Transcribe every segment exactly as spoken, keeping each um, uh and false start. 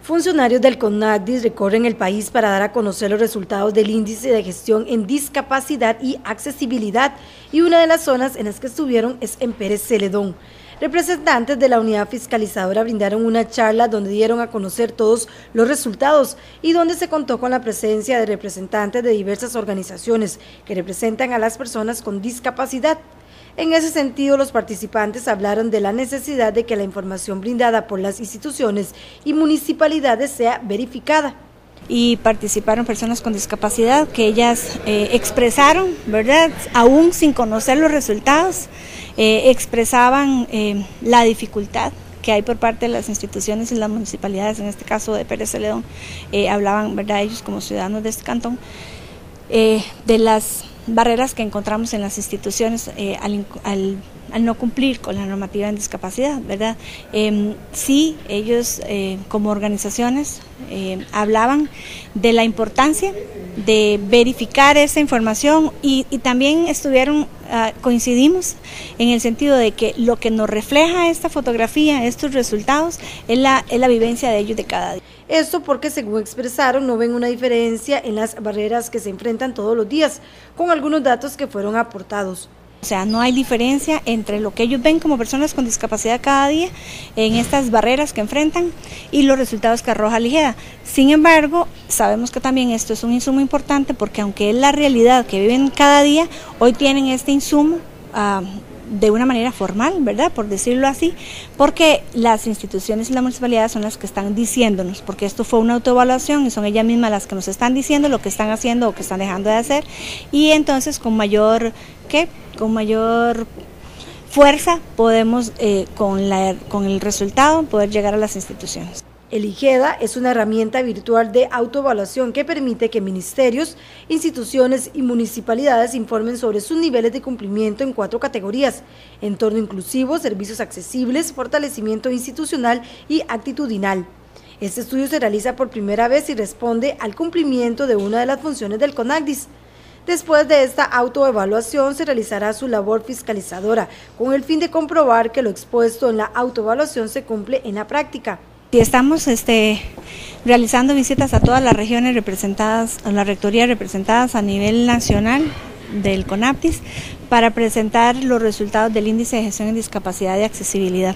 Funcionarios del CONACDIS recorren el país para dar a conocer los resultados del índice de gestión en discapacidad y accesibilidad, y una de las zonas en las que estuvieron es en Pérez Celedón. Representantes de la unidad fiscalizadora brindaron una charla donde dieron a conocer todos los resultados y donde se contó con la presencia de representantes de diversas organizaciones que representan a las personas con discapacidad. En ese sentido, los participantes hablaron de la necesidad de que la información brindada por las instituciones y municipalidades sea verificada. Y participaron personas con discapacidad que ellas eh, expresaron, ¿verdad?, aún sin conocer los resultados, eh, expresaban eh, la dificultad que hay por parte de las instituciones y las municipalidades, en este caso de Pérez Celedón, eh, hablaban, ¿verdad?, ellos como ciudadanos de este cantón, eh, de las barreras que encontramos en las instituciones eh, al, al, al no cumplir con la normativa en discapacidad, ¿verdad? Eh, sí, ellos eh, como organizaciones eh, hablaban de la importancia de verificar esa información y, y también estuvieron, uh, coincidimos en el sentido de que lo que nos refleja esta fotografía, estos resultados, es la, es la vivencia de ellos de cada día. Esto porque, según expresaron, no ven una diferencia en las barreras que se enfrentan todos los días, con algunos datos que fueron aportados. O sea, no hay diferencia entre lo que ellos ven como personas con discapacidad cada día en estas barreras que enfrentan y los resultados que arroja Ligeda. Sin embargo, sabemos que también esto es un insumo importante porque aunque es la realidad que viven cada día, hoy tienen este insumo uh, de una manera formal, ¿verdad?, por decirlo así, porque las instituciones y las municipalidades son las que están diciéndonos, porque esto fue una autoevaluación y son ellas mismas las que nos están diciendo lo que están haciendo o que están dejando de hacer, y entonces con mayor, ¿qué?, con mayor fuerza podemos, eh, con, la, con el resultado, poder llegar a las instituciones. El IGEDA es una herramienta virtual de autoevaluación que permite que ministerios, instituciones y municipalidades informen sobre sus niveles de cumplimiento en cuatro categorías: entorno inclusivo, servicios accesibles, fortalecimiento institucional y actitudinal. Este estudio se realiza por primera vez y responde al cumplimiento de una de las funciones del CONACDIS. Después de esta autoevaluación se realizará su labor fiscalizadora, con el fin de comprobar que lo expuesto en la autoevaluación se cumple en la práctica. Y estamos este, realizando visitas a todas las regiones representadas, a las rectorías representadas a nivel nacional del CONACDIS para presentar los resultados del índice de gestión en discapacidad y accesibilidad.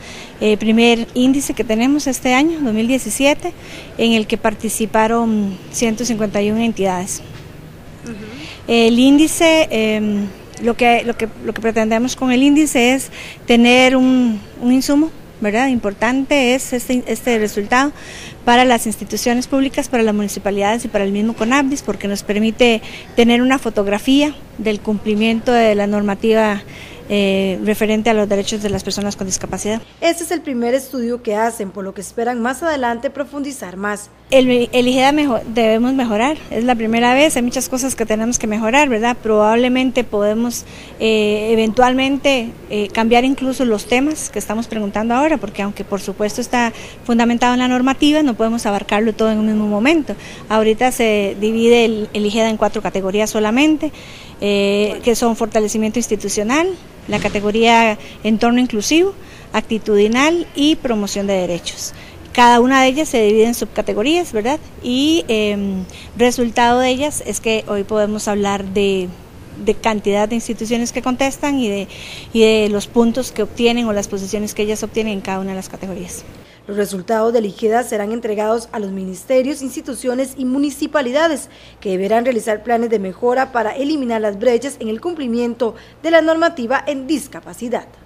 El primer índice que tenemos este año, dos mil diecisiete, en el que participaron ciento cincuenta y una entidades. Uh-huh. El índice, eh, lo, que, lo, que, lo que pretendemos con el índice es tener un, un insumo, ¿verdad? Importante es este, este resultado para las instituciones públicas, para las municipalidades y para el mismo CONACDIS, porque nos permite tener una fotografía del cumplimiento de la normativa eh, referente a los derechos de las personas con discapacidad. Este es el primer estudio que hacen, por lo que esperan más adelante profundizar más. El, el IGEDA mejor, debemos mejorar, es la primera vez, hay muchas cosas que tenemos que mejorar, ¿verdad? Probablemente podemos eh, eventualmente eh, cambiar incluso los temas que estamos preguntando ahora, porque aunque por supuesto está fundamentado en la normativa, no podemos abarcarlo todo en un mismo momento. Ahorita se divide el, el IGEDA en cuatro categorías solamente, eh, que son fortalecimiento institucional, la categoría entorno inclusivo, actitudinal y promoción de derechos. Cada una de ellas se divide en subcategorías, ¿verdad? Y eh, resultado de ellas es que hoy podemos hablar de, de cantidad de instituciones que contestan y de, y de los puntos que obtienen o las posiciones que ellas obtienen en cada una de las categorías. Los resultados del IGEDA serán entregados a los ministerios, instituciones y municipalidades, que deberán realizar planes de mejora para eliminar las brechas en el cumplimiento de la normativa en discapacidad.